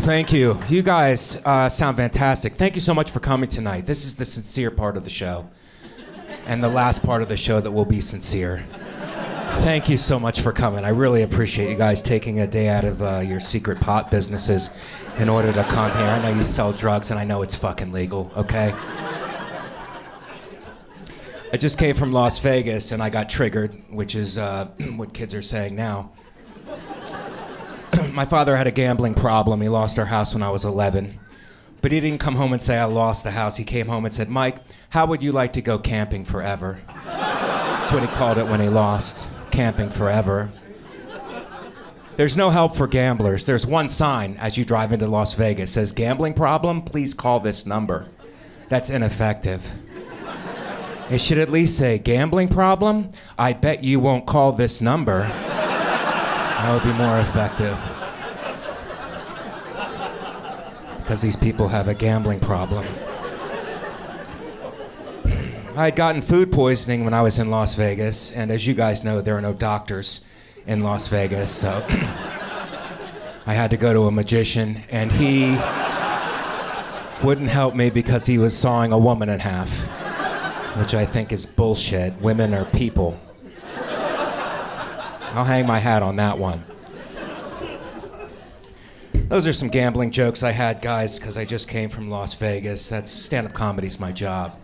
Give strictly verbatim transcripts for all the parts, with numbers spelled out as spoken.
Thank you. You guys uh, sound fantastic. Thank you so much for coming tonight. This is the sincere part of the show. And the last part of the show that will be sincere. Thank you so much for coming. I really appreciate you guys taking a day out of uh, your secret pot businesses in order to come here. I know you sell drugs and I know it's fucking legal, okay? I just came from Las Vegas and I got triggered, which is uh, what kids are saying now. My father had a gambling problem. He lost our house when I was eleven. But he didn't come home and say, I lost the house. He came home and said, Mike, how would you like to go camping forever? That's what he called it when he lost. Camping forever. There's no help for gamblers. There's one sign as you drive into Las Vegas. It says, gambling problem? Please call this number. That's ineffective. It should at least say, gambling problem? I bet you won't call this number. That would be more effective. Because these people have a gambling problem. I had gotten food poisoning when I was in Las Vegas, and as you guys know, there are no doctors in Las Vegas, so I had to go to a magician, and he wouldn't help me because he was sawing a woman in half, which I think is bullshit. Women are people. I'll hang my hat on that one. Those are some gambling jokes I had, guys, because I just came from Las Vegas. That's stand-up comedy's my job.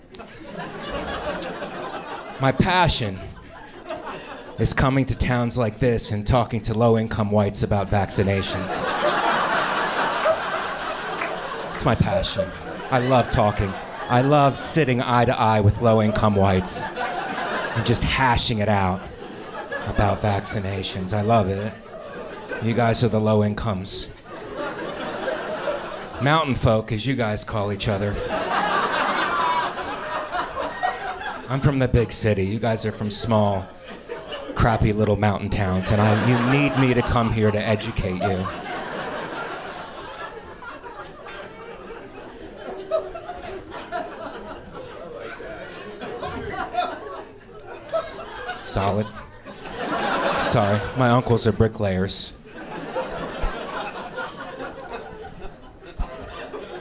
My passion is coming to towns like this and talking to low-income whites about vaccinations. It's my passion. I love talking. I love sitting eye to eye with low-income whites and just hashing it out about vaccinations. I love it. You guys are the low incomes. Mountain folk, as you guys call each other. I'm from the big city. You guys are from small, crappy little mountain towns, and I, you need me to come here to educate you. Solid. Sorry, my uncles are bricklayers.